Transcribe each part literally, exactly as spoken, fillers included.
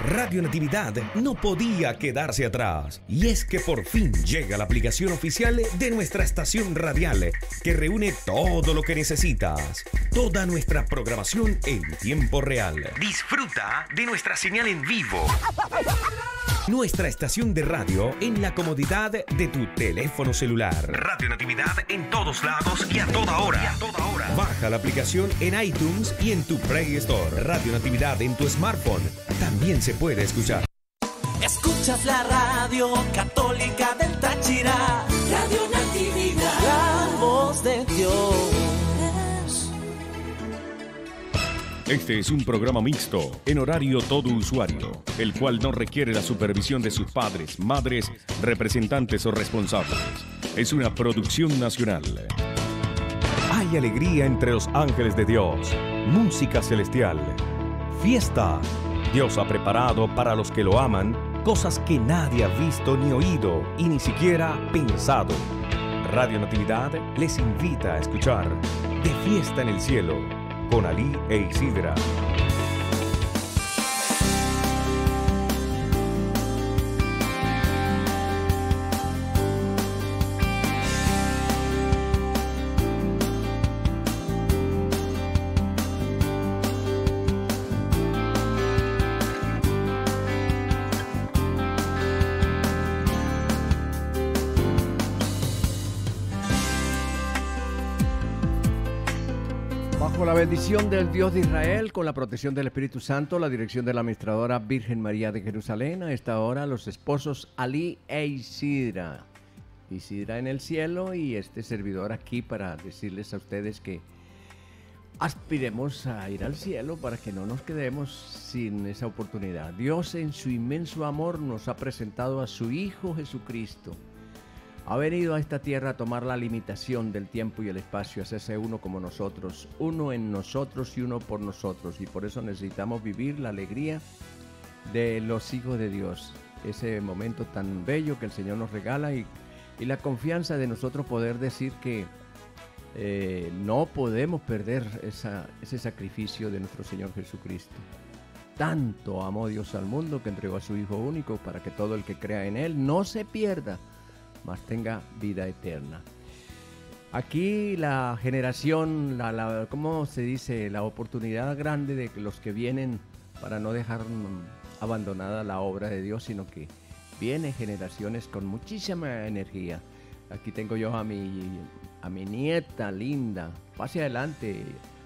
Radio Natividad no podía quedarse atrás. Y es que por fin llega la aplicación oficial de nuestra estación radial, que reúne todo lo que necesitas. Toda nuestra programación en tiempo real. Disfruta de nuestra señal en vivo. Nuestra estación de radio en la comodidad de tu teléfono celular. Radio Natividad en todos lados y a toda hora. Y a toda hora. Baja la aplicación en iTunes y en tu Play Store. Radio Natividad en tu smartphone también se puede escuchar. Escuchas la radio católica del Táchira. Radio Natividad. La voz de Dios. Este es un programa mixto, en horario todo usuario, el cual no requiere la supervisión de sus padres, madres, representantes o responsables. Es una producción nacional. Hay alegría entre los ángeles de Dios, música celestial, fiesta. Dios ha preparado para los que lo aman cosas que nadie ha visto ni oído y ni siquiera pensado. Radio Natividad les invita a escuchar De Fiesta en el Cielo, con Ali e Isidra. Con la bendición del Dios de Israel, con la protección del Espíritu Santo, la dirección de la administradora Virgen María de Jerusalén, a esta hora los esposos Ali e Isidra. Isidra en el cielo y este servidor aquí para decirles a ustedes que aspiremos a ir al cielo para que no nos quedemos sin esa oportunidad. Dios en su inmenso amor nos ha presentado a su Hijo Jesucristo. Ha venido a esta tierra a tomar la limitación del tiempo y el espacio, a hacerse uno como nosotros, uno en nosotros y uno por nosotros. Y por eso necesitamos vivir la alegría de los hijos de Dios, ese momento tan bello que el Señor nos regala y, y la confianza de nosotros poder decir que eh, no podemos perder esa, ese sacrificio de nuestro Señor Jesucristo. Tanto amó Dios al mundo que entregó a su Hijo único para que todo el que crea en Él no se pierda, mas tenga vida eterna. Aquí la generación, la, la, ¿cómo se dice? La oportunidad grande de los que vienen para no dejar abandonada la obra de Dios, sino que vienen generaciones con muchísima energía. Aquí tengo yo a mi, a mi nieta linda. Pase adelante,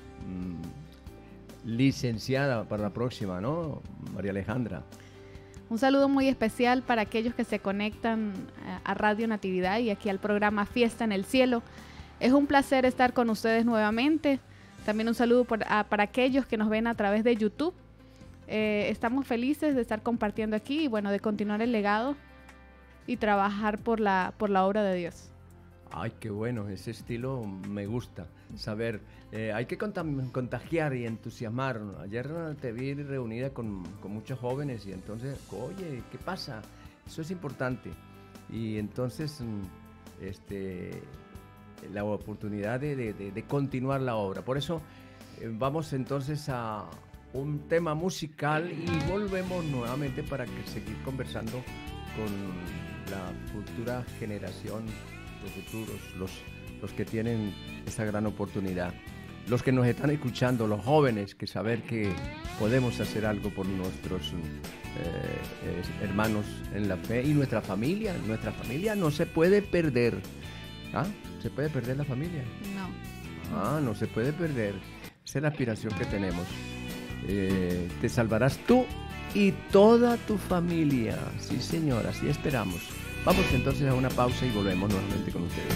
mmm, licenciada para la próxima, ¿no? María Alejandra. Un saludo muy especial para aquellos que se conectan a Radio Natividad y aquí al programa Fiesta en el Cielo. Es un placer estar con ustedes nuevamente. También un saludo por, a, para aquellos que nos ven a través de YouTube. Eh, estamos felices de estar compartiendo aquí y bueno, de continuar el legado y trabajar por la, por la obra de Dios. Ay, qué bueno, ese estilo me gusta. Saber, eh, hay que contagiar y entusiasmar. Ayer te vi reunida con, con muchos jóvenes y entonces, oye, ¿qué pasa? Eso es importante. Y entonces, este, la oportunidad de, de, de, de continuar la obra. Por eso, eh, vamos entonces a un tema musical y volvemos nuevamente para que seguir conversando con la futura generación, los futuros, los, los que tienen esa gran oportunidad. Los que nos están escuchando, los jóvenes, que saber que podemos hacer algo por nuestros eh, eh, hermanos en la fe y nuestra familia. Nuestra familia no se puede perder. ¿Ah? ¿Se puede perder la familia? No. Ah, no se puede perder. Esa es la aspiración que tenemos. Eh, te salvarás tú y toda tu familia. Sí, señor, así esperamos. Vamos entonces a una pausa y volvemos nuevamente con ustedes.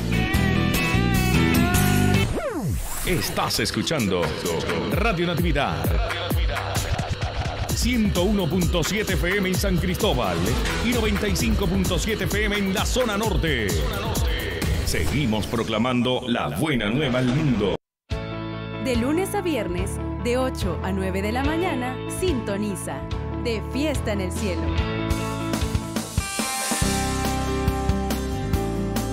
Estás escuchando Radio Natividad ciento uno punto siete F M en San Cristóbal y noventa y cinco punto siete F M en la zona norte. Seguimos proclamando la buena nueva al mundo. De lunes a viernes, de ocho a nueve de la mañana, sintoniza De Fiesta en el Cielo.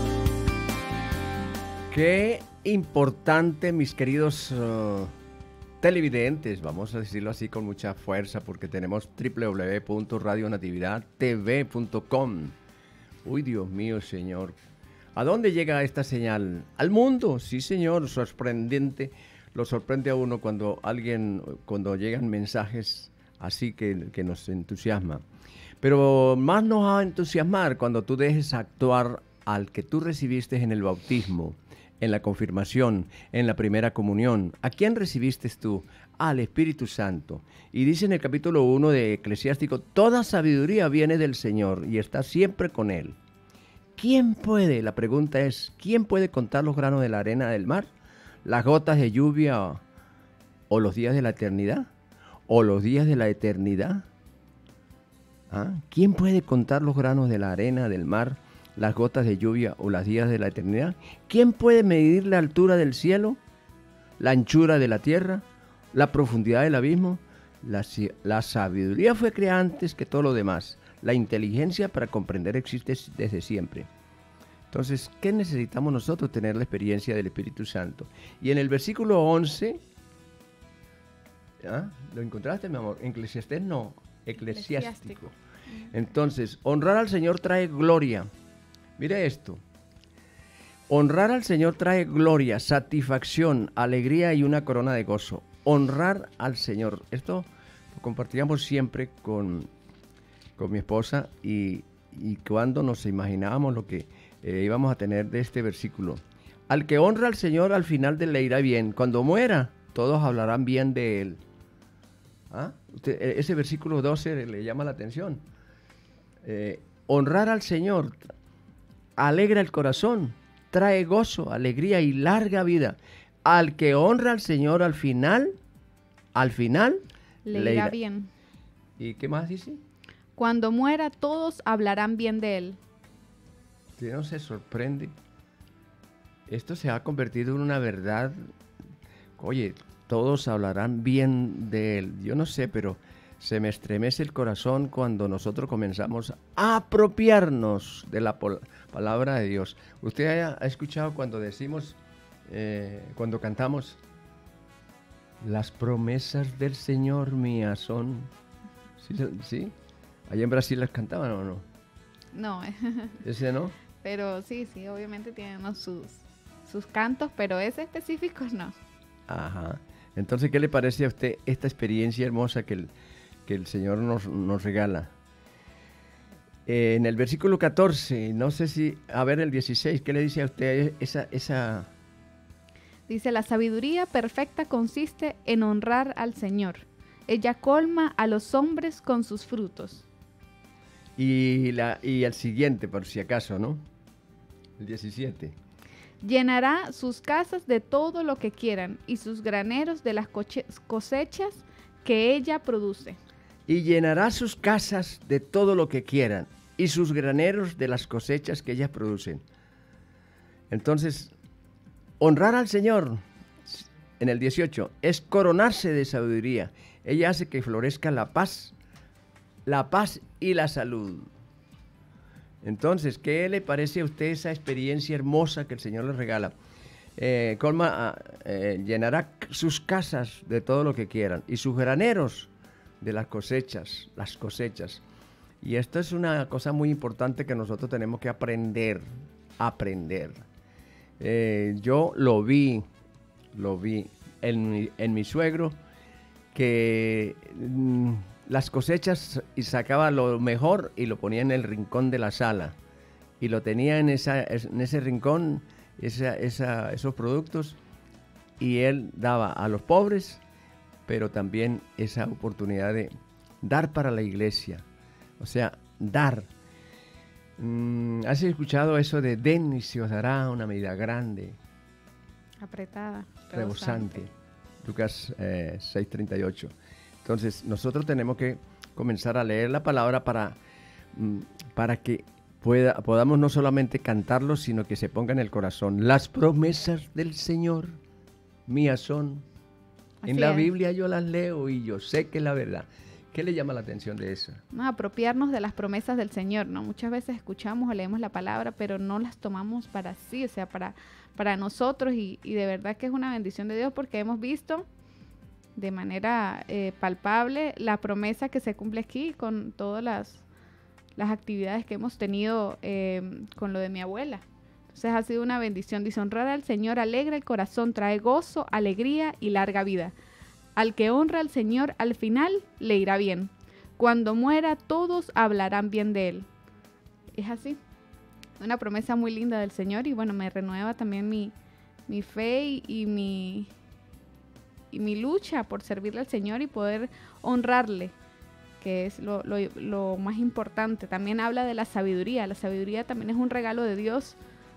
Qué importante, mis queridos uh, televidentes, vamos a decirlo así con mucha fuerza porque tenemos doble u doble u doble u punto radio natividad t v punto com. Uy, Dios mío, Señor. ¿A dónde llega esta señal? Al mundo, sí, Señor, sorprendente. Lo sorprende a uno cuando alguien, cuando llegan mensajes así que, que nos entusiasma. Pero más nos va a entusiasmar cuando tú dejes actuar al que tú recibiste en el bautismo, en la confirmación, en la primera comunión. ¿A quién recibiste tú? Al Espíritu Santo. Y dice en el capítulo uno de Eclesiástico, toda sabiduría viene del Señor y está siempre con Él. ¿Quién puede? La pregunta es, ¿quién puede contar los granos de la arena del mar? ¿Las gotas de lluvia o los días de la eternidad? ¿O los días de la eternidad? ¿Ah? ¿Quién puede contar los granos de la arena del mar, las gotas de lluvia o los días de la eternidad? ¿Quién puede medir la altura del cielo, la anchura de la tierra, la profundidad del abismo? La, la sabiduría fue creada antes que todo lo demás. La inteligencia para comprender existe desde siempre. Entonces, ¿qué necesitamos nosotros? Tener la experiencia del Espíritu Santo. Y en el versículo once, ¿ah? ¿Lo encontraste, mi amor? Eclesiastés no, eclesiástico. Entonces, honrar al Señor trae gloria. Mire esto. Honrar al Señor trae gloria, satisfacción, alegría y una corona de gozo. Honrar al Señor. Esto lo compartíamos siempre con, con mi esposa y, y cuando nos imaginábamos lo que eh, íbamos a tener de este versículo. Al que honra al Señor al final de le irá bien. Cuando muera, todos hablarán bien de él. ¿Ah? Usted, ese versículo doce le llama la atención. Eh, honrar al Señor alegra el corazón, trae gozo, alegría y larga vida. Al que honra al Señor al final, al final le, le irá, irá bien. ¿Y qué más dice? Cuando muera, todos hablarán bien de él. ¿Usted no se sorprende? Esto se ha convertido en una verdad. Oye, todos hablarán bien de él. Yo no sé, pero se me estremece el corazón cuando nosotros comenzamos a apropiarnos de la palabra de Dios. ¿Usted ha escuchado cuando decimos, eh, cuando cantamos, las promesas del Señor mías son? ¿Sí? ¿Sí? ¿Allá en Brasil las cantaban o no? No. ¿Ese no? Pero sí, sí, obviamente tienen ¿no? sus, sus cantos, pero ese específico no. Ajá. Entonces, ¿qué le parece a usted esta experiencia hermosa que el, que el Señor nos, nos regala? Eh, en el versículo catorce, no sé si, a ver el dieciséis, ¿qué le dice a usted esa, esa? Dice, la sabiduría perfecta consiste en honrar al Señor. Ella colma a los hombres con sus frutos. Y, la, y el siguiente, por si acaso, ¿no? El diecisiete. Llenará sus casas de todo lo que quieran y sus graneros de las cosechas que ella produce. Y llenará sus casas de todo lo que quieran y sus graneros de las cosechas que ellas producen. Entonces, honrar al Señor, en el dieciocho, es coronarse de sabiduría. Ella hace que florezca la paz, la paz y la salud. Entonces, ¿qué le parece a usted esa experiencia hermosa que el Señor le regala? Eh, colma, eh, llenará sus casas de todo lo que quieran y sus graneros de las cosechas, las cosechas. Y esto es una cosa muy importante que nosotros tenemos que aprender, aprender. Eh, yo lo vi, lo vi en mi, en mi suegro, que mmm, las cosechas y sacaba lo mejor y lo ponía en el rincón de la sala. Y lo tenía en, esa, en ese rincón, esa, esa, esos productos, y él daba a los pobres, pero también esa oportunidad de dar para la iglesia. O sea, dar. Mm, ¿Has escuchado eso de den y se os dará una medida grande? Apretada. Rebosante. Lucas eh, seis treinta y ocho. Entonces, nosotros tenemos que comenzar a leer la palabra para, para que pueda, podamos no solamente cantarlo, sino que se ponga en el corazón. Las promesas del Señor mías son. Así en la es. Biblia yo las leo y yo sé que es la verdad. ¿Qué le llama la atención de eso? No, apropiarnos de las promesas del Señor, ¿no? Muchas veces escuchamos o leemos la palabra, pero no las tomamos para sí, o sea, para, para nosotros y, y de verdad que es una bendición de Dios porque hemos visto de manera eh, palpable la promesa que se cumple aquí con todas las, las actividades que hemos tenido eh, con lo de mi abuela. Entonces ha sido una bendición. Dice, honrar al Señor alegra el corazón, trae gozo, alegría y larga vida. Al que honra al Señor, al final le irá bien. Cuando muera, todos hablarán bien de él. Es así. Una promesa muy linda del Señor y bueno, me renueva también mi, mi fe y, y, mi, y mi lucha por servirle al Señor y poder honrarle, que es lo, lo, lo más importante. También habla de la sabiduría. La sabiduría también es un regalo de Dios.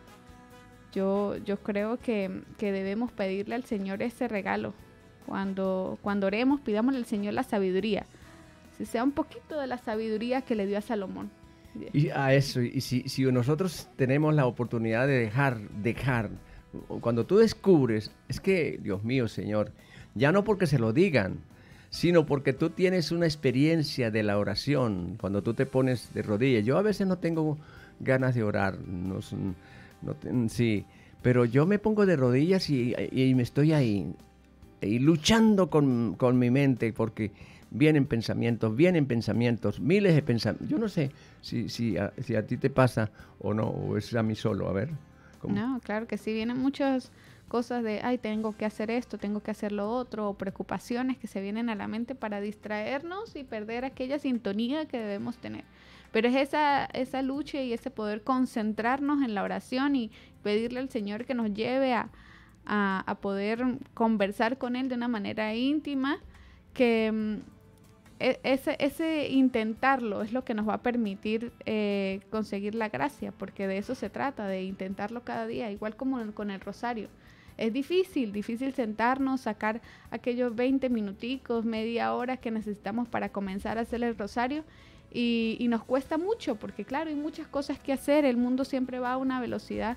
Yo, yo creo que, que debemos pedirle al Señor ese regalo. Cuando, cuando oremos, pidámosle al Señor la sabiduría. Si sea un poquito de la sabiduría que le dio a Salomón. Y a eso, y si, si nosotros tenemos la oportunidad de dejar, dejar, cuando tú descubres, es que, Dios mío, Señor, ya no porque se lo digan, sino porque tú tienes una experiencia de la oración, cuando tú te pones de rodillas. Yo a veces no tengo ganas de orar, no, no, sí, pero yo me pongo de rodillas y, y me estoy ahí, y luchando con, con mi mente, porque vienen pensamientos, vienen pensamientos, miles de pensamientos. Yo no sé si, si, a, si a ti te pasa o no, o es a mí solo, a ver. ¿Cómo? No, claro que sí, vienen muchas cosas de, ay, tengo que hacer esto, tengo que hacer lo otro, o preocupaciones que se vienen a la mente para distraernos y perder aquella sintonía que debemos tener. Pero es esa, esa lucha y ese poder concentrarnos en la oración y pedirle al Señor que nos lleve a, a, a poder conversar con Él de una manera íntima, que ese, ese intentarlo es lo que nos va a permitir eh, conseguir la gracia, porque de eso se trata, de intentarlo cada día, igual como con el rosario. Es difícil, difícil sentarnos, sacar aquellos veinte minuticos, media hora que necesitamos para comenzar a hacer el rosario, y, y nos cuesta mucho, porque claro, hay muchas cosas que hacer, el mundo siempre va a una velocidad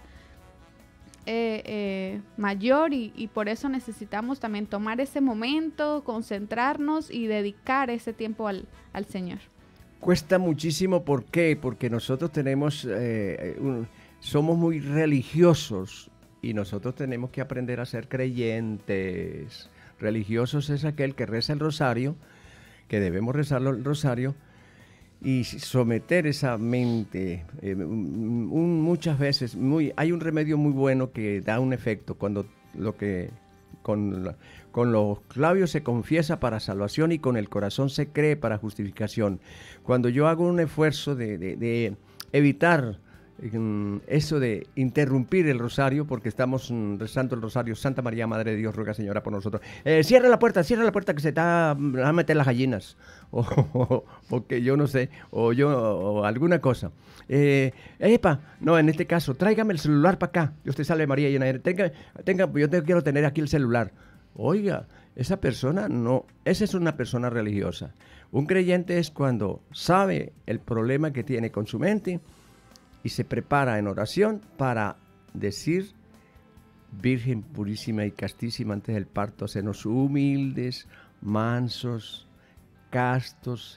Eh, eh, mayor y, y por eso necesitamos también tomar ese momento, concentrarnos y dedicar ese tiempo al, al Señor. Cuesta muchísimo, ¿por qué? Porque nosotros tenemos, eh, un, somos muy religiosos y nosotros tenemos que aprender a ser creyentes. Religiosos es aquel que reza el rosario, que debemos rezarlo el rosario, y someter esa mente. Eh, un, muchas veces muy, hay un remedio muy bueno que da un efecto cuando lo que con, la, con los labios se confiesa para salvación y con el corazón se cree para justificación. Cuando yo hago un esfuerzo de, de, de evitar um, eso de interrumpir el rosario, porque estamos um, rezando el rosario, Santa María, Madre de Dios, ruega Señora por nosotros. Eh, cierra la puerta, cierra la puerta que se está van a meter las gallinas. O, o, o que yo no sé, o yo, o alguna cosa. Eh, epa, no, en este caso, tráigame el celular para acá. Dios te salve María, llena de tenga, tenga, yo te quiero tener aquí el celular. Oiga, esa persona no, esa es una persona religiosa. Un creyente es cuando sabe el problema que tiene con su mente y se prepara en oración para decir, Virgen purísima y castísima antes del parto, hacernos humildes, mansos, castos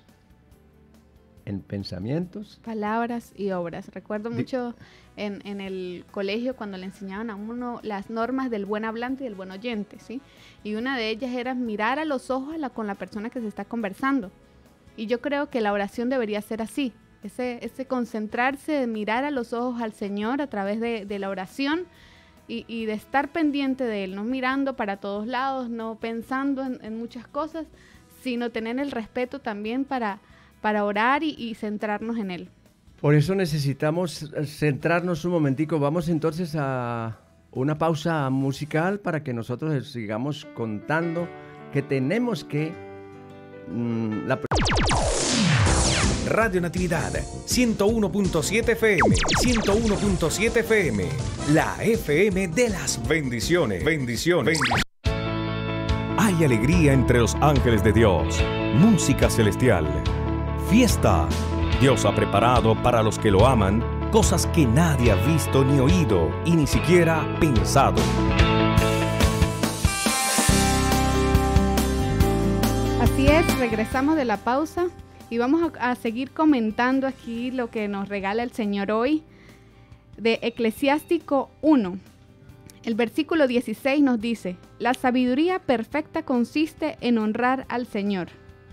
en pensamientos, palabras y obras. Recuerdo mucho en, en el colegio cuando le enseñaban a uno las normas del buen hablante y del buen oyente, ¿sí? Y una de ellas era mirar a los ojos a la, con la persona que se está conversando. Y yo creo que la oración debería ser así, ese, ese concentrarse de mirar a los ojos al Señor a través de, de la oración y, y de estar pendiente de Él, no mirando para todos lados, no pensando en, en muchas cosas, sino tener el respeto también para, para orar y, y centrarnos en Él. Por eso necesitamos centrarnos un momentico. Vamos entonces a una pausa musical para que nosotros sigamos contando que tenemos que... Mmm, la... Radio Natividad, ciento uno punto siete F M, ciento uno punto siete F M, la F M de las bendiciones. Bendiciones. Bendiciones. Hay alegría entre los ángeles de Dios, música celestial, fiesta. Dios ha preparado para los que lo aman cosas que nadie ha visto ni oído y ni siquiera pensado. Así es, regresamos de la pausa y vamos a, a seguir comentando aquí lo que nos regala el Señor hoy de Eclesiástico uno. El versículo dieciséis nos dice: la sabiduría perfecta consiste en honrar al Señor.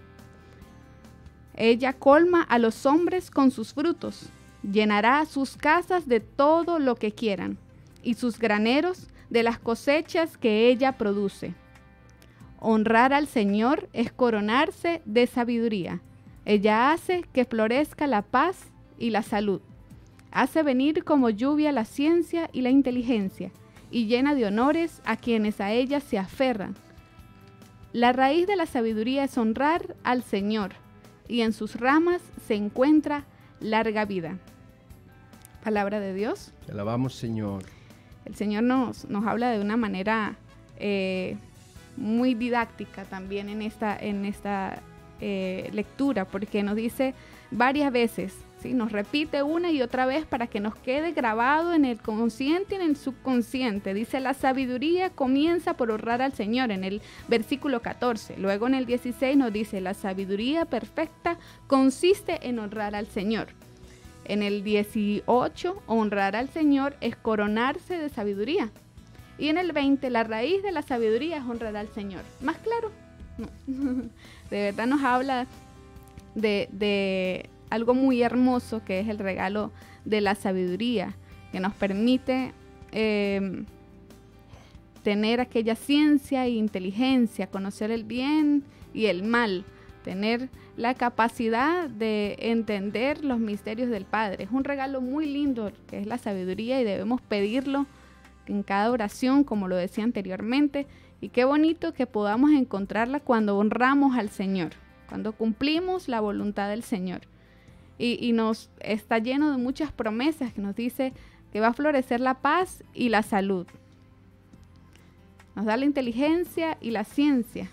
Ella colma a los hombres con sus frutos, llenará sus casas de todo lo que quieran, y sus graneros de las cosechas que ella produce. Honrar al Señor es coronarse de sabiduría. Ella hace que florezca la paz y la salud. Hace venir como lluvia la ciencia y la inteligencia, y llena de honores a quienes a ella se aferran. La raíz de la sabiduría es honrar al Señor, y en sus ramas se encuentra larga vida. Palabra de Dios. Te alabamos, Señor. El Señor nos, nos habla de una manera eh, muy didáctica también en esta, en esta eh, lectura, porque nos dice varias veces, ¿sí? Nos repite una y otra vez para que nos quede grabado en el consciente y en el subconsciente. Dice, la sabiduría comienza por honrar al Señor, en el versículo catorce. Luego en el dieciséis nos dice, la sabiduría perfecta consiste en honrar al Señor. En el dieciocho, honrar al Señor es coronarse de sabiduría. Y en el veinte, la raíz de la sabiduría es honrar al Señor. ¿Más claro? No. De verdad nos habla de, de algo muy hermoso que es el regalo de la sabiduría, que nos permite eh, tener aquella ciencia e inteligencia, conocer el bien y el mal, tener la capacidad de entender los misterios del Padre. Es un regalo muy lindo que es la sabiduría y debemos pedirlo en cada oración, como lo decía anteriormente, y qué bonito que podamos encontrarla cuando honramos al Señor, cuando cumplimos la voluntad del Señor. Y, y nos está lleno de muchas promesas que nos dice que va a florecer la paz y la salud. Nos da la inteligencia y la ciencia.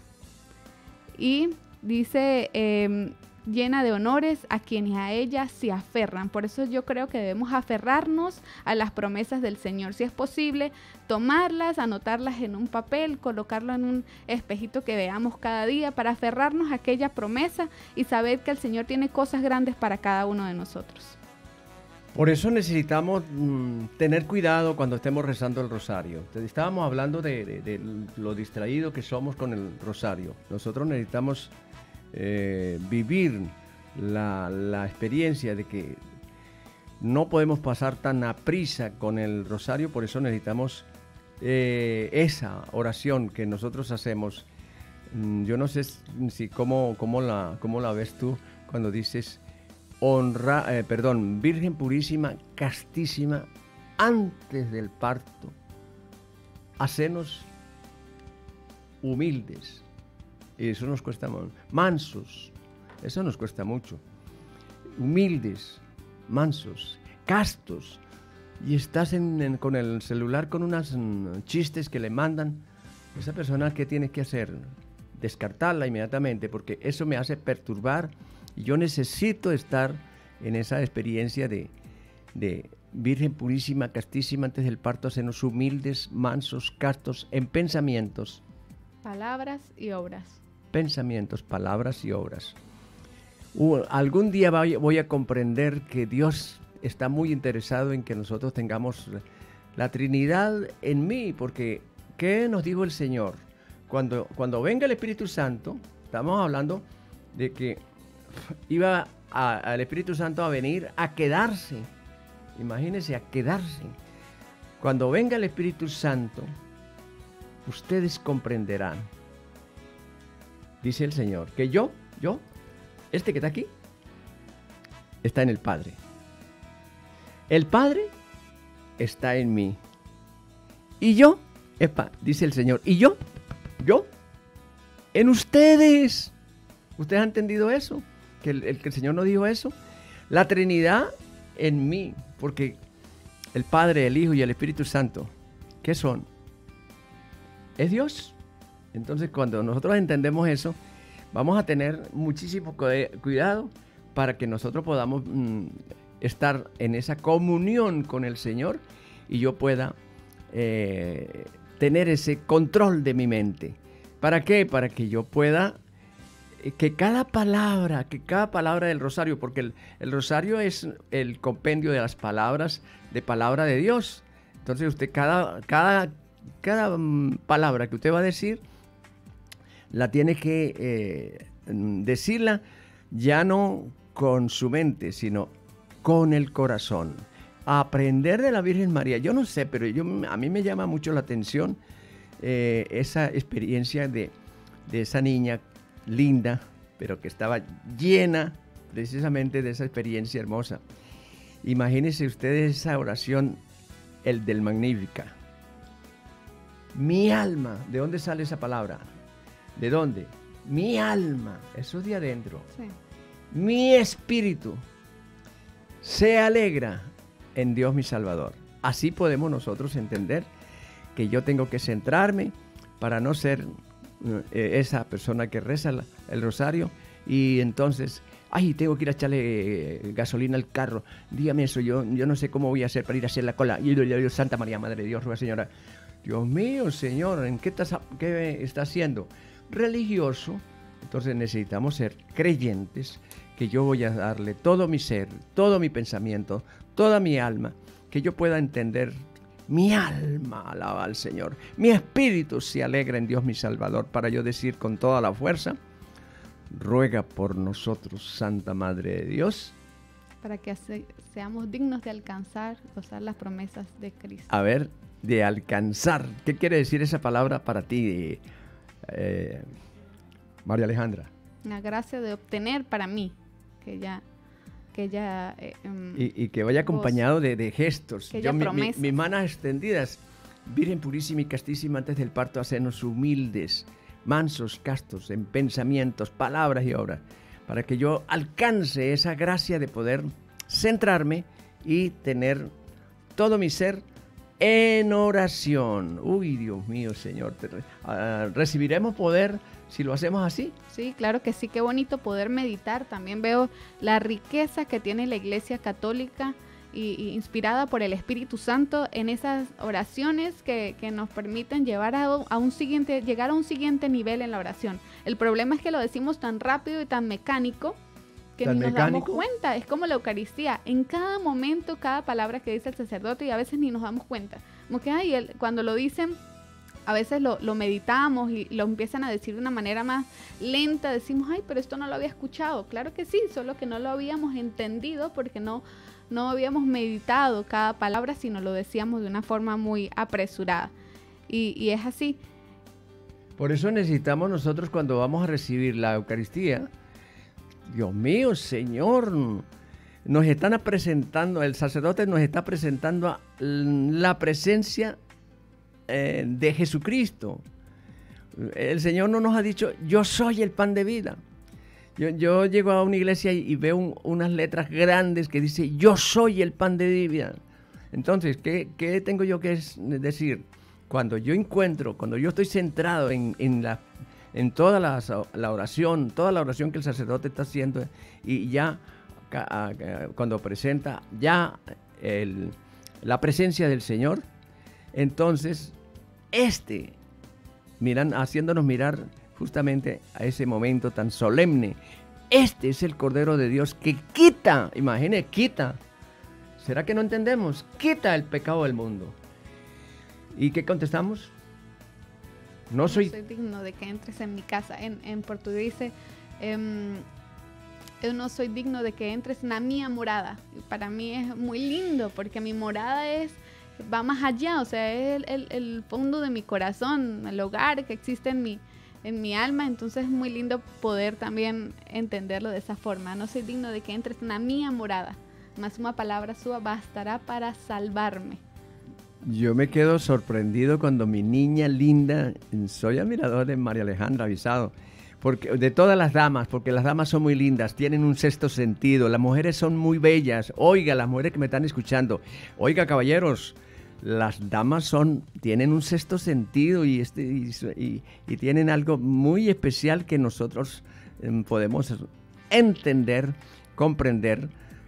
Y dice, eh, llena de honores a quienes a ella se aferran. Por eso yo creo que debemos aferrarnos a las promesas del Señor. Si es posible, tomarlas, anotarlas en un papel, colocarlo en un espejito que veamos cada día para aferrarnos a aquella promesa y saber que el Señor tiene cosas grandes para cada uno de nosotros. Por eso necesitamos mmm, tener cuidado cuando estemos rezando el rosario. Estábamos hablando de, de, de lo distraído que somos con el rosario. Nosotros necesitamos eh, vivir la, la experiencia de que no podemos pasar tan aprisa con el rosario, por eso necesitamos eh, esa oración que nosotros hacemos. Mm, yo no sé si cómo, cómo, la, cómo la ves tú cuando dices... Honra, eh, perdón, Virgen purísima, castísima, antes del parto, hacenos humildes. Y eso nos cuesta mucho. Mansos, eso nos cuesta mucho. Humildes, mansos, castos. Y estás en, en, con el celular con unos mm, chistes que le mandan. Esa persona, ¿qué tiene que hacer? Descartarla inmediatamente, porque eso me hace perturbar. Y yo necesito estar en esa experiencia de, de Virgen purísima, castísima, antes del parto, hacernos humildes, mansos, castos, en pensamientos. Palabras y obras. Pensamientos, palabras y obras. Uh, algún día voy, voy a comprender que Dios está muy interesado en que nosotros tengamos la Trinidad en mí, porque ¿qué nos dijo el Señor? Cuando, cuando venga el Espíritu Santo, estamos hablando de que iba a, al Espíritu Santo a venir a quedarse. Imagínense, a quedarse. Cuando venga el Espíritu Santo, ustedes comprenderán, dice el Señor, que yo, yo, este que está aquí, está en el Padre. El Padre está en mí. Y yo, epa, dice el Señor, y yo, yo, en ustedes. ¿Ustedes han entendido eso? Que el, el, que el Señor nos dijo eso. La Trinidad en mí, porque el Padre, el Hijo y el Espíritu Santo, ¿qué son? Es Dios. Entonces, cuando nosotros entendemos eso, vamos a tener muchísimo cuidado para que nosotros podamos mmm, estar en esa comunión con el Señor y yo pueda eh, tener ese control de mi mente. ¿Para qué? Para que yo pueda que cada palabra, que cada palabra del rosario, porque el, el rosario es el compendio de las palabras, de palabra de Dios. Entonces usted, cada, cada cada mm, palabra que usted va a decir, la tiene que eh, decirla ya no con su mente, sino con el corazón. Aprender de la Virgen María. Yo no sé, pero yo, a mí me llama mucho la atención eh, esa experiencia de, de esa niña linda, pero que estaba llena precisamente de esa experiencia hermosa. Imagínense ustedes esa oración, el del Magnífica. Mi alma, ¿de dónde sale esa palabra? ¿De dónde? Mi alma, eso es de adentro. Sí. Mi espíritu se alegra en Dios mi Salvador. Así podemos nosotros entender que yo tengo que centrarme para no ser eh, esa persona que reza la, el rosario y entonces, ay, tengo que ir a echarle eh, gasolina al carro. Dígame eso, yo, yo no sé cómo voy a hacer para ir a hacer la cola. Y yo le digo, Santa María, Madre de Dios, ruega Señora. Dios mío, Señor, ¿en qué estás, qué está haciendo? Religioso. Entonces necesitamos ser creyentes, que yo voy a darle todo mi ser, todo mi pensamiento, toda mi alma, que yo pueda entender. Mi alma alaba al Señor, mi espíritu se alegra en Dios mi Salvador, para yo decir con toda la fuerza, ruega por nosotros, Santa Madre de Dios. Para que se, seamos dignos de alcanzar, gozar las promesas de Cristo. A ver, de alcanzar. ¿Qué quiere decir esa palabra para ti, eh, María Alejandra? Una gracia de obtener para mí, que ya... que ya eh, um, y, y que vaya acompañado de, de gestos. Que Yo, ya mi, mi, promesas. mis manos extendidas, Virgen purísima y castísima, antes del parto, hacernos humildes, mansos, castos, en pensamientos, palabras y obras, para que yo alcance esa gracia de poder centrarme y tener todo mi ser en oración. Uy, Dios mío, Señor, te, uh, ¿recibiremos poder si lo hacemos así? Sí, claro que sí, qué bonito poder meditar. También veo la riqueza que tiene la Iglesia Católica y, y inspirada por el Espíritu Santo en esas oraciones que, que nos permiten llevar a, a un siguiente, llegar a un siguiente nivel en la oración. El problema es que lo decimos tan rápido y tan mecánico que ¿Tan ni nos mecánico? damos cuenta. Es como la Eucaristía. En cada momento, cada palabra que dice el sacerdote, y a veces ni nos damos cuenta. Como que ay, el, cuando lo dicen, a veces lo, lo meditamos y lo empiezan a decir de una manera más lenta. Decimos, ay, pero esto no lo había escuchado. Claro que sí, solo que no lo habíamos entendido porque no, no habíamos meditado cada palabra, sino lo decíamos de una forma muy apresurada. Y, y es así. Por eso necesitamos nosotros, cuando vamos a recibir la Eucaristía, Dios mío, Señor, nos están presentando, el sacerdote nos está presentando la presencia eh, de Jesucristo. El Señor no nos ha dicho, yo soy el pan de vida. Yo, yo llego a una iglesia y, y veo un, unas letras grandes que dice, yo soy el pan de vida. Entonces, ¿qué, qué tengo yo que decir? Cuando yo encuentro, cuando yo estoy centrado en, en la en toda la, la oración, toda la oración que el sacerdote está haciendo, y ya cuando presenta ya el, la presencia del Señor, entonces este, miran, haciéndonos mirar justamente a ese momento tan solemne, este es el Cordero de Dios que quita, imagine, quita, ¿será que no entendemos? Quita el pecado del mundo. ¿Y qué contestamos? No soy... no soy digno de que entres en mi casa. En, en portugués dice, um, yo no soy digno de que entres en mi morada. Y para mí es muy lindo porque mi morada es, va más allá, o sea, es el, el, el fondo de mi corazón, el hogar que existe en mi, en mi alma. Entonces es muy lindo poder también entenderlo de esa forma. No soy digno de que entres en mi morada, mas una palabra suya bastará para salvarme. Yo me quedo sorprendido cuando mi niña linda, soy admirador de María Alejandra Avisado, porque, de todas las damas, porque las damas son muy lindas, tienen un sexto sentido, las mujeres son muy bellas. Oiga, las mujeres que me están escuchando, oiga, caballeros, las damas son, tienen un sexto sentido y, este, y, y, y tienen algo muy especial que nosotros eh, podemos entender, comprender,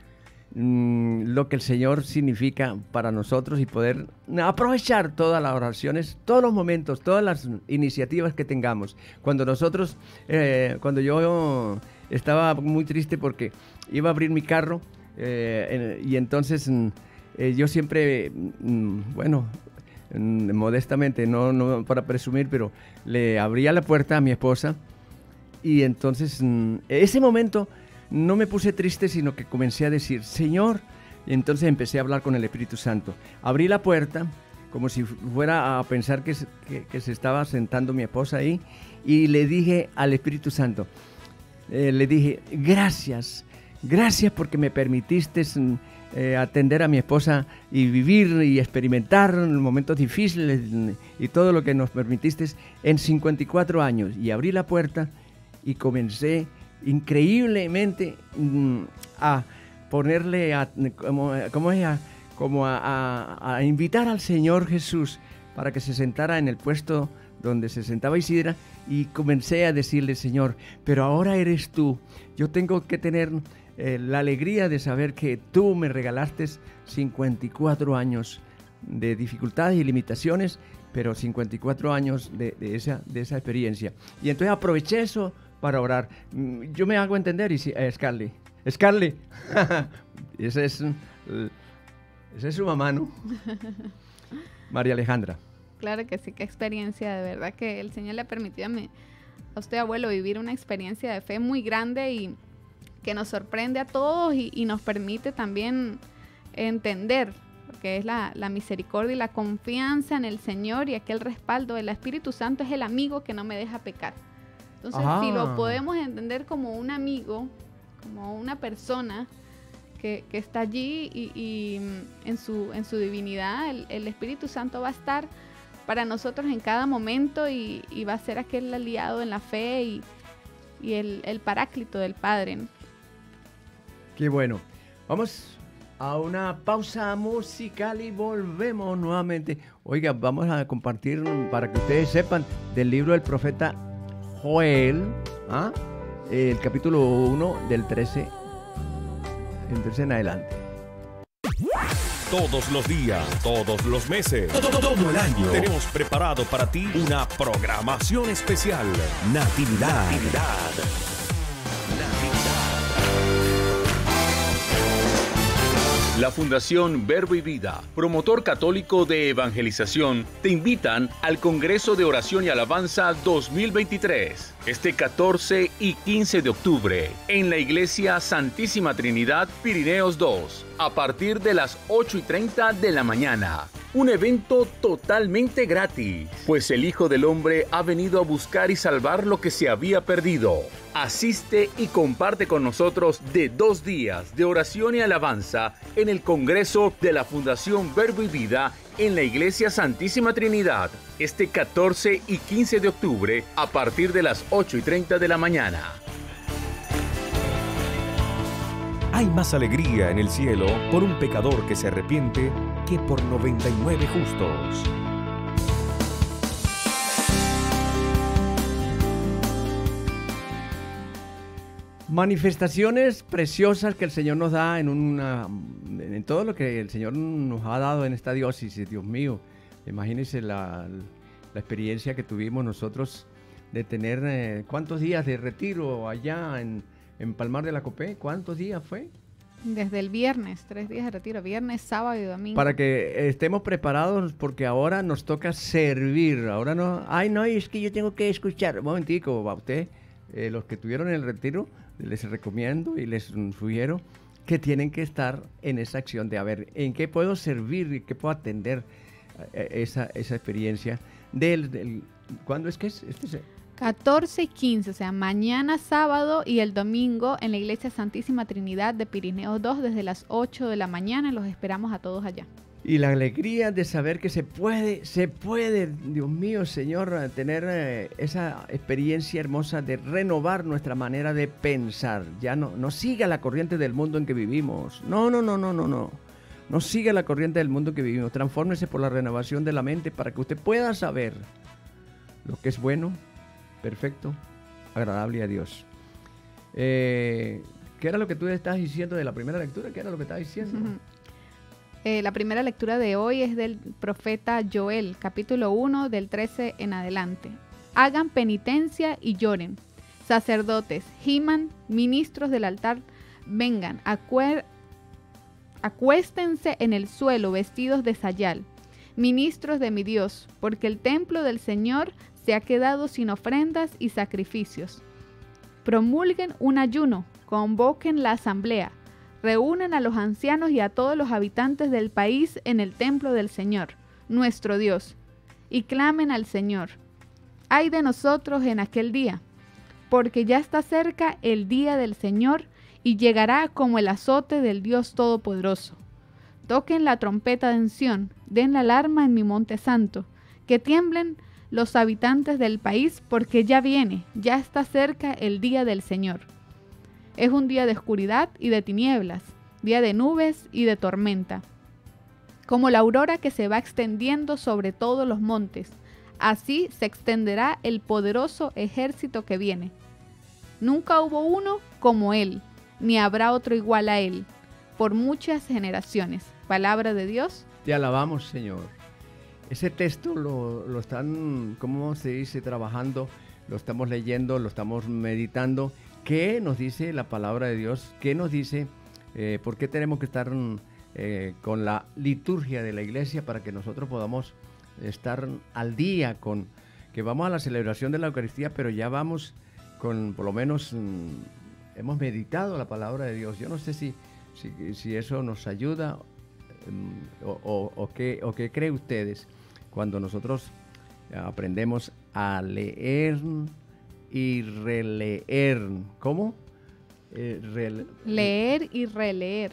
lo que el Señor significa para nosotros y poder aprovechar todas las oraciones, todos los momentos, todas las iniciativas que tengamos. Cuando nosotros, eh, cuando yo estaba muy triste porque iba a abrir mi carro eh, y entonces eh, yo siempre, bueno, modestamente, no, no para presumir, pero le abría la puerta a mi esposa y entonces en ese momento no me puse triste, sino que comencé a decir, Señor, y entonces empecé a hablar con el Espíritu Santo. Abrí la puerta como si fuera a pensar que, que, que se estaba sentando mi esposa ahí y le dije al Espíritu Santo, eh, le dije, gracias, gracias porque me permitiste eh, atender a mi esposa y vivir y experimentar momentos difíciles y todo lo que nos permitiste en cincuenta y cuatro años. Y abrí la puerta y comencé increíblemente mm, a ponerle, a, como, como, es, a, como a, a, a invitar al Señor Jesús para que se sentara en el puesto donde se sentaba Isidra, y comencé a decirle, Señor, pero ahora eres tú. Yo tengo que tener eh, la alegría de saber que tú me regalaste cincuenta y cuatro años de dificultades y limitaciones, pero cincuenta y cuatro años de, de, esa, de esa experiencia. Y entonces aproveché eso para orar. Yo me hago entender, y si, eh, Scarlett, Scarlett, esa es, esa es su mamá, ¿no? María Alejandra. Claro que sí, qué experiencia, de verdad que el Señor le ha permitido a, mí, a usted, abuelo, vivir una experiencia de fe muy grande y que nos sorprende a todos y, y nos permite también entender lo que es la, la misericordia y la confianza en el Señor, y aquel respaldo del Espíritu Santo es el amigo que no me deja pecar. Entonces, ah. si lo podemos entender como un amigo, como una persona que, que está allí y, y en, su, en su divinidad, el, el Espíritu Santo va a estar para nosotros en cada momento y, y va a ser aquel aliado en la fe y, y el, el paráclito del Padre, ¿no? Qué bueno. Vamos a una pausa musical y volvemos nuevamente. Oiga, vamos a compartir para que ustedes sepan del libro del profeta Joel, ¿ah? el capítulo uno del trece, entonces en adelante. Todos los días, todos los meses, todo, todo el año, tenemos preparado para ti una programación especial. Natividad. Natividad. La Fundación Verbo y Vida, promotor católico de evangelización, te invitan al Congreso de Oración y Alabanza dos mil veintitrés, este catorce y quince de octubre, en la Iglesia Santísima Trinidad Pirineos dos, a partir de las ocho y treinta de la mañana. Un evento totalmente gratis, pues el Hijo del Hombre ha venido a buscar y salvar lo que se había perdido. Asiste y comparte con nosotros de dos días de oración y alabanza en el Congreso de la Fundación Verbo y Vida en la Iglesia Santísima Trinidad, este catorce y quince de octubre a partir de las ocho y treinta de la mañana. Hay más alegría en el cielo por un pecador que se arrepiente que por noventa y nueve justos. Manifestaciones preciosas que el Señor nos da en una, en todo lo que el Señor nos ha dado en esta diócesis. Dios mío, imagínense la, la experiencia que tuvimos nosotros de tener eh, ¿cuántos días de retiro allá en, en Palmar de la Copé? ¿Cuántos días fue? Desde el viernes, tres días de retiro, viernes, sábado y domingo. Para que estemos preparados, porque ahora nos toca servir. Ahora no, ay no, es que yo tengo que escuchar. Un momentico, va usted, eh, los que tuvieron el retiro, les recomiendo y les sugiero que tienen que estar en esa acción de a ver, ¿en qué puedo servir y qué puedo atender eh, esa, esa experiencia? Del, del, ¿Cuándo es que es? Este es catorce y quince, o sea, mañana sábado y el domingo en la Iglesia Santísima Trinidad de Pirineos dos desde las ocho de la mañana. Los esperamos a todos allá. Y la alegría de saber que se puede, se puede, Dios mío, Señor, tener eh, esa experiencia hermosa de renovar nuestra manera de pensar. Ya no, no siga la corriente del mundo en que vivimos. No, no, no, no, no, no. No siga la corriente del mundo que vivimos. Transfórmese por la renovación de la mente para que usted pueda saber lo que es bueno, perfecto, agradable a Dios. Eh, ¿Qué era lo que tú estabas diciendo de la primera lectura? ¿Qué era lo que estabas diciendo? Uh-huh. Eh, la primera lectura de hoy es del profeta Joel, capítulo uno, del trece en adelante. Hagan penitencia y lloren. Sacerdotes, giman, ministros del altar, vengan, acuer, acuéstense en el suelo vestidos de sayal. ministros de mi Dios, porque el templo del Señor se ha quedado sin ofrendas y sacrificios. Promulguen un ayuno, convoquen la asamblea, reúnan a los ancianos y a todos los habitantes del país en el templo del Señor, nuestro Dios, y clamen al Señor. Ay de nosotros en aquel día, porque ya está cerca el día del Señor y llegará como el azote del Dios Todopoderoso. Toquen la trompeta en Sión, den la alarma en mi monte santo, que tiemblen los habitantes del país, porque ya viene, ya está cerca el día del Señor. Es un día de oscuridad y de tinieblas, día de nubes y de tormenta. Como la aurora que se va extendiendo sobre todos los montes, así se extenderá el poderoso ejército que viene. Nunca hubo uno como él, ni habrá otro igual a él, por muchas generaciones. Palabra de Dios. Te alabamos, Señor. Ese texto lo, lo están, ¿cómo se dice? Trabajando, lo estamos leyendo, lo estamos meditando. ¿Qué nos dice la palabra de Dios? ¿Qué nos dice? Eh, ¿Por qué tenemos que estar eh, con la liturgia de la iglesia para que nosotros podamos estar al día con que vamos a la celebración de la Eucaristía, pero ya vamos con, por lo menos, mmm, hemos meditado la palabra de Dios? Yo no sé si, si, si eso nos ayuda um, o, o, o, qué, o qué creen ustedes cuando nosotros aprendemos a leer y releer. ¿Cómo? Eh, rele- Leer y releer.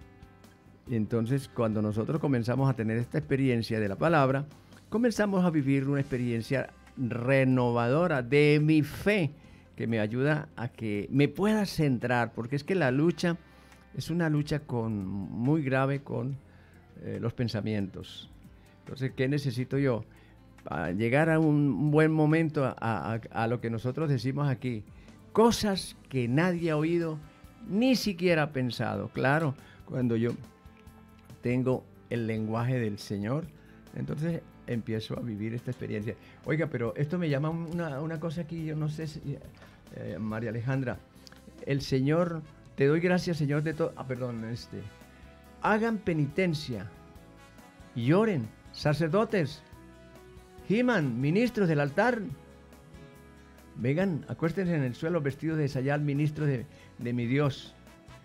Y entonces, cuando nosotros comenzamos a tener esta experiencia de la palabra, comenzamos a vivir una experiencia renovadora de mi fe, que me ayuda a que me pueda centrar, porque es que la lucha es una lucha con, muy grave con eh, los pensamientos. Entonces, ¿qué necesito yo? A llegar a un buen momento a, a, a lo que nosotros decimos aquí, cosas que nadie ha oído, ni siquiera ha pensado. Claro, cuando yo tengo el lenguaje del Señor, entonces empiezo a vivir esta experiencia. Oiga, pero esto me llama una, una cosa aquí, yo no sé si, eh, María Alejandra, el Señor, te doy gracias, Señor, de todo, ah, perdón, este, hagan penitencia y oren, sacerdotes, giman, ministros del altar, vengan, acuéstense en el suelo vestidos de sayal, ministros de, de mi Dios.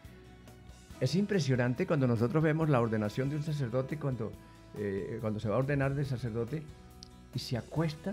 Es impresionante cuando nosotros vemos la ordenación de un sacerdote, cuando, eh, cuando se va a ordenar de sacerdote y se acuesta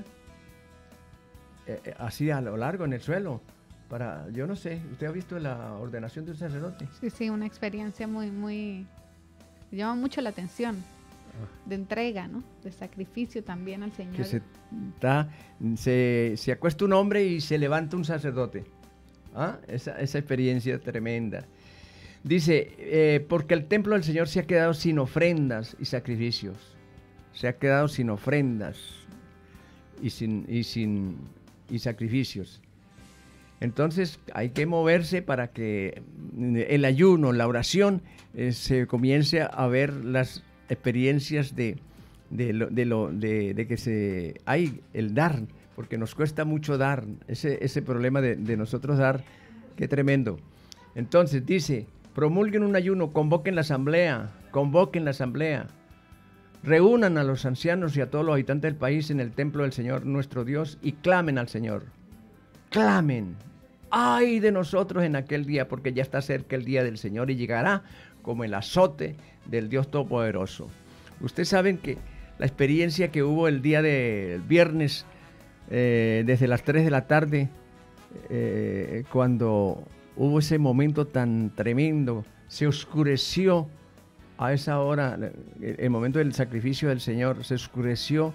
eh, así a lo largo en el suelo. Para, yo no sé, ¿usted ha visto la ordenación de un sacerdote? Sí, sí, una experiencia muy, muy, llama mucho la atención. De entrega, ¿no? De sacrificio también al Señor. Que se, está, se, se acuesta un hombre y se levanta un sacerdote. ¿Ah? Esa, esa experiencia tremenda. Dice, eh, porque el templo del Señor se ha quedado sin ofrendas y sacrificios. Se ha quedado sin ofrendas y sin, y sin y sacrificios. Entonces hay que moverse para que el ayuno, la oración, eh, se comience a ver las experiencias de, de, lo, de, lo, de, de que se hay el dar, porque nos cuesta mucho dar, ese, ese problema de, de nosotros dar, qué tremendo. Entonces dice, promulguen un ayuno, convoquen la asamblea, convoquen la asamblea, reúnan a los ancianos y a todos los habitantes del país en el templo del Señor nuestro Dios y clamen al Señor. Clamen, ay de nosotros en aquel día, porque ya está cerca el día del Señor y llegará como el azote del Dios Todopoderoso. Ustedes saben que la experiencia que hubo el día del viernes, eh, desde las tres de la tarde, eh, cuando hubo ese momento tan tremendo, se oscureció a esa hora, el momento del sacrificio del Señor, se oscureció,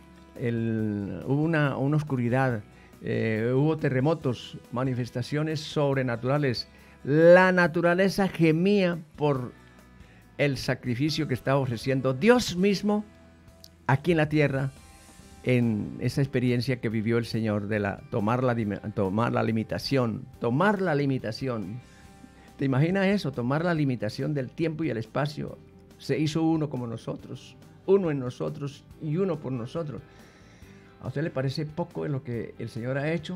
el, hubo una, una oscuridad, eh, hubo terremotos, manifestaciones sobrenaturales. La naturaleza gemía por el sacrificio que estaba ofreciendo Dios mismo aquí en la tierra, en esa experiencia que vivió el Señor de la, tomar, la, tomar la limitación, tomar la limitación. ¿Te imaginas eso? Tomar la limitación del tiempo y el espacio. Se hizo uno como nosotros, uno en nosotros y uno por nosotros. ¿A usted le parece poco en lo que el Señor ha hecho?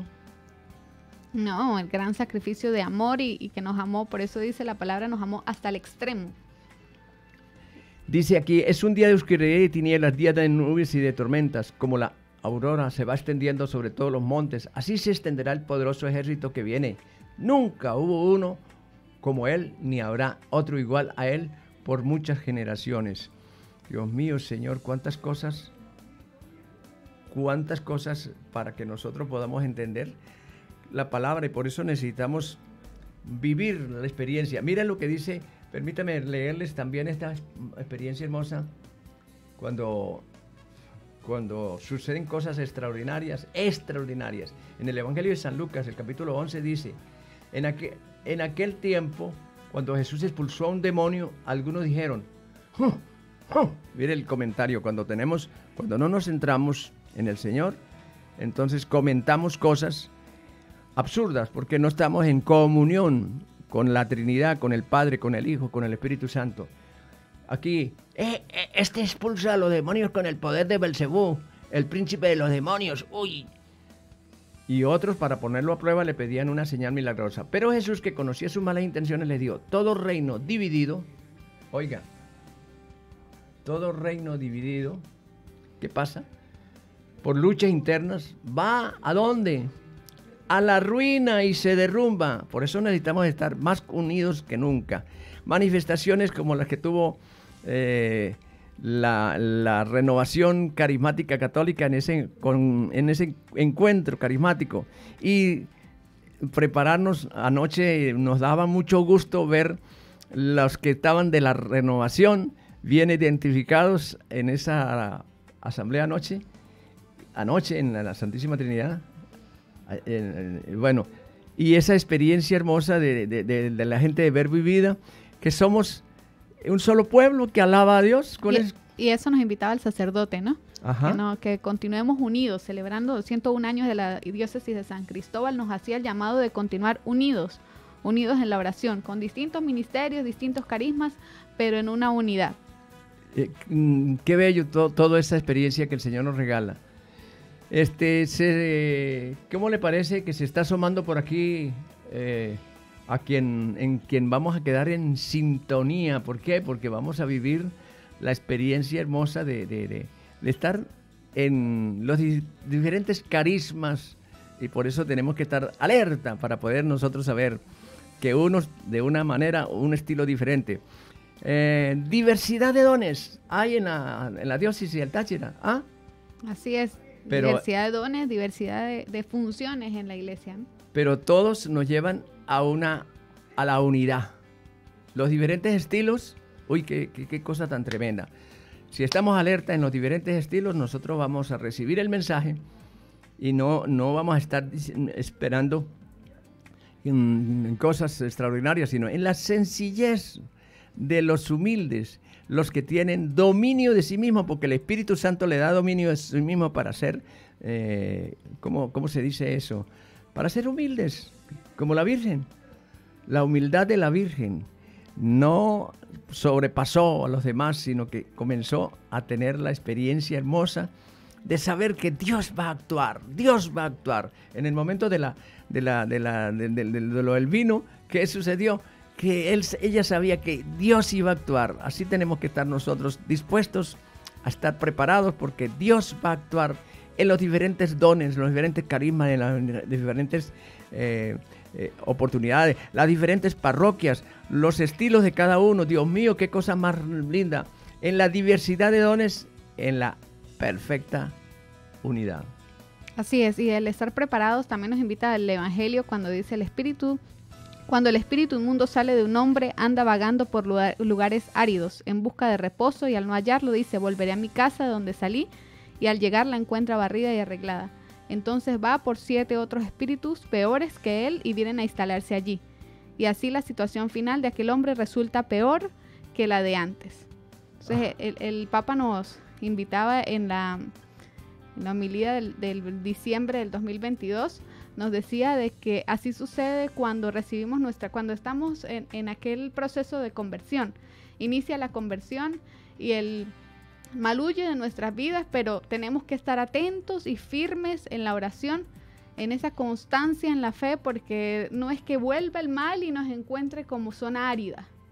No, el gran sacrificio de amor y, y que nos amó, por eso dice la palabra, nos amó hasta el extremo. Dice aquí, es un día de oscuridad y tinieblas, día de nubes y de tormentas, como la aurora se va extendiendo sobre todos los montes, así se extenderá el poderoso ejército que viene. Nunca hubo uno como él, ni habrá otro igual a él por muchas generaciones. Dios mío, Señor, cuántas cosas, cuántas cosas para que nosotros podamos entender la palabra, y por eso necesitamos vivir la experiencia. Miren lo que dice, permítame leerles también esta experiencia hermosa, cuando, cuando suceden cosas extraordinarias, extraordinarias. En el Evangelio de San Lucas, el capítulo once dice, en aquel, en aquel tiempo, cuando Jesús expulsó a un demonio, algunos dijeron, ¡oh! ¡Oh! Mire el comentario, cuando tenemos, cuando no nos centramos en el Señor, entonces comentamos cosas absurdas, porque no estamos en comunión con la Trinidad, con el Padre, con el Hijo, con el Espíritu Santo. Aquí, eh, eh, este expulsa a los demonios con el poder de Belcebú, el príncipe de los demonios, uy. Y otros, para ponerlo a prueba, le pedían una señal milagrosa. Pero Jesús, que conocía sus malas intenciones, le dio todo reino dividido, oiga, todo reino dividido, ¿qué pasa? Por luchas internas, ¿va a dónde? A la ruina y se derrumba. Por eso necesitamos estar más unidos que nunca. Manifestaciones como las que tuvo eh, la, la renovación carismática católica en ese, con, en ese encuentro carismático. Y prepararnos, anoche nos daba mucho gusto ver los que estaban de la renovación bien identificados en esa asamblea anoche, anoche en la Santísima Trinidad. Bueno, y esa experiencia hermosa de, de, de, de la gente de Verbo y Vida, que somos un solo pueblo que alaba a Dios. ¿Cuál y, es? y eso nos invitaba el sacerdote, ¿no? Ajá. Que, no, que continuemos unidos, celebrando ciento un años de la diócesis de San Cristóbal, nos hacía el llamado de continuar unidos, unidos en la oración, con distintos ministerios, distintos carismas, pero en una unidad. Eh, qué bello to, toda esa experiencia que el Señor nos regala. Este, se, ¿cómo le parece que se está asomando por aquí eh, a quien, en quien vamos a quedar en sintonía? ¿Por qué? Porque vamos a vivir la experiencia hermosa de, de, de, de estar en los di diferentes carismas, y por eso tenemos que estar alerta para poder nosotros saber que unos de una manera, un estilo diferente. Eh, diversidad de dones hay en la, en la diócesis del Táchira. ¿Ah? Así es. Pero, diversidad de dones, diversidad de, de funciones en la iglesia, ¿no? Pero todos nos llevan a una a la unidad. Los diferentes estilos, uy, qué, qué, qué cosa tan tremenda. Si estamos alerta en los diferentes estilos, nosotros vamos a recibir el mensaje y no, no vamos a estar esperando en, en cosas extraordinarias, sino en la sencillez de los humildes, los que tienen dominio de sí mismo, porque el Espíritu Santo le da dominio de sí mismo para ser, eh, ¿cómo, ¿cómo se dice eso? Para ser humildes, como la Virgen. La humildad de la Virgen no sobrepasó a los demás, sino que comenzó a tener la experiencia hermosa de saber que Dios va a actuar, Dios va a actuar. En el momento de, la, de, la, de, la, de, de, de, de lo del vino, ¿qué sucedió? Que él, ella sabía que Dios iba a actuar. Así tenemos que estar nosotros dispuestos a estar preparados, porque Dios va a actuar en los diferentes dones, los diferentes carismas, en las diferentes eh, eh, oportunidades, las diferentes parroquias, los estilos de cada uno. Dios mío, qué cosa más linda. En la diversidad de dones, en la perfecta unidad. Así es, y el estar preparados también nos invita al Evangelio cuando dice el Espíritu. Cuando el espíritu inmundo sale de un hombre, anda vagando por lugares áridos, en busca de reposo, y al no hallarlo dice, volveré a mi casa de donde salí, y al llegar la encuentra barrida y arreglada. Entonces va por siete otros espíritus peores que él y vienen a instalarse allí. Y así la situación final de aquel hombre resulta peor que la de antes. Entonces el, el Papa nos invitaba en la, en la homilía del, del diciembre del dos mil veintidós, nos decía de que así sucede cuando recibimos nuestra, cuando estamos en, en aquel proceso de conversión. Inicia la conversión y el mal huye de nuestras vidas, pero tenemos que estar atentos y firmes en la oración, en esa constancia en la fe, porque no es que vuelva el mal y nos encuentre como zona árida.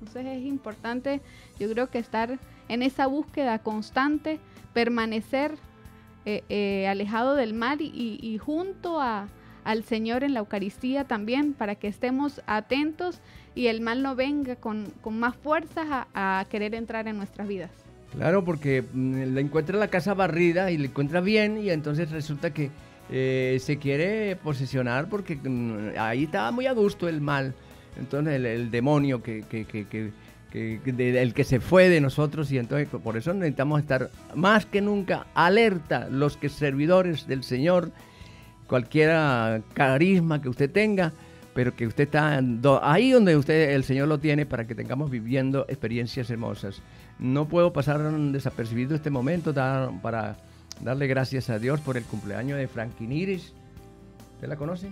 Entonces es importante, yo creo que estar en esa búsqueda constante, permanecer eh, eh, alejado del mal y, y, y junto a, al Señor en la Eucaristía también, para que estemos atentos y el mal no venga con, con más fuerzas a, a querer entrar en nuestras vidas. Claro, porque mm, le encuentra la casa barrida y le encuentra bien y entonces resulta que eh, se quiere posesionar porque mm, ahí estaba muy a gusto el mal. Entonces el, el demonio que, que, que, que, que, que de, el que se fue de nosotros, y entonces por eso necesitamos estar más que nunca alerta, los que servidores del Señor, cualquier carisma que usted tenga, pero que usted está do, ahí donde usted el Señor lo tiene, para que tengamos viviendo experiencias hermosas. No puedo pasar desapercibido este momento dar, para darle gracias a Dios por el cumpleaños de Franquiniris. ¿Usted la conoce?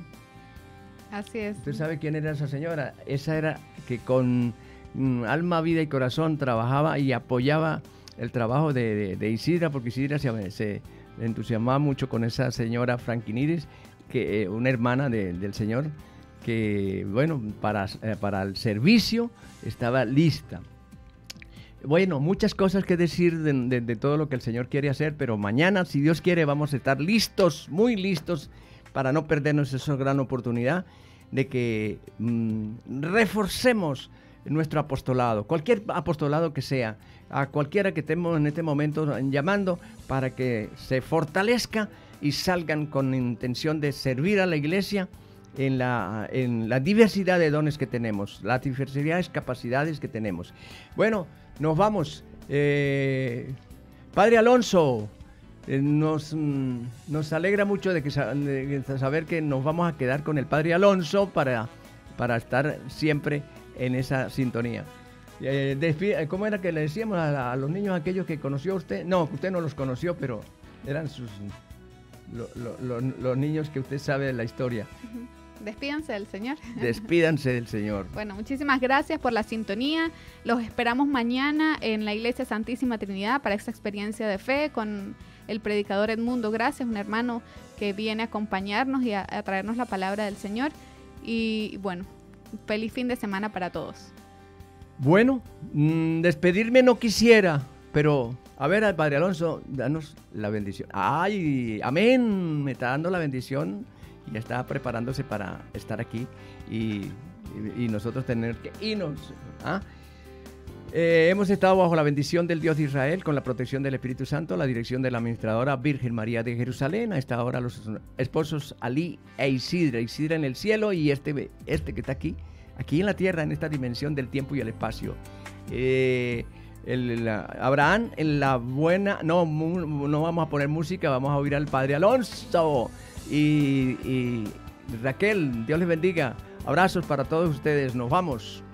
Así es. ¿Usted sabe quién era esa señora? Esa era que con mm, alma, vida y corazón trabajaba y apoyaba el trabajo de, de, de Isidra, porque Isidra se, se entusiasmaba mucho con esa señora Franquiniris, que, eh, una hermana de, del Señor, que, bueno, para, eh, para el servicio estaba lista. Bueno, muchas cosas que decir de, de, de todo lo que el Señor quiere hacer, pero mañana, si Dios quiere, vamos a estar listos, muy listos, para no perdernos esa gran oportunidad de que mmm, reforcemos nuestro apostolado, cualquier apostolado que sea, a cualquiera que estemos en este momento llamando, para que se fortalezca y salgan con intención de servir a la iglesia en la, en la diversidad de dones que tenemos, las diversidades de capacidades que tenemos. Bueno, nos vamos. Eh, Padre Alonso, eh, nos, mm, nos alegra mucho de, que, de saber que nos vamos a quedar con el Padre Alonso para, para estar siempre en esa sintonía. Eh, despi- ¿Cómo era que le decíamos a, a los niños aquellos que conoció usted? No, usted no los conoció, pero eran sus lo, lo, lo, los niños que usted sabe de la historia. Uh-huh. Despídanse del Señor. Despídanse del Señor. Bueno, muchísimas gracias por la sintonía. Los esperamos mañana en la Iglesia Santísima Trinidad para esta experiencia de fe con el predicador Edmundo Gracias, un hermano que viene a acompañarnos y a, a traernos la palabra del Señor. Y bueno, feliz fin de semana para todos. Bueno, mmm, despedirme no quisiera, pero a ver, al Padre Alonso, danos la bendición. ¡Ay! Amén. Me está dando la bendición. Ya está preparándose para estar aquí y, y, y nosotros tener que irnos. ¿Ah? Eh, hemos estado bajo la bendición del Dios de Israel, con la protección del Espíritu Santo, la dirección de la administradora Virgen María de Jerusalén. A esta hora los esposos Ali e Isidra, Isidra en el cielo y este, este que está aquí, aquí en la tierra, en esta dimensión del tiempo y el espacio. Eh, el, la, Abraham en la buena, no, mu, no vamos a poner música, vamos a oír al Padre Alonso. Y, y Raquel, Dios les bendiga. Abrazos para todos ustedes. Nos vamos.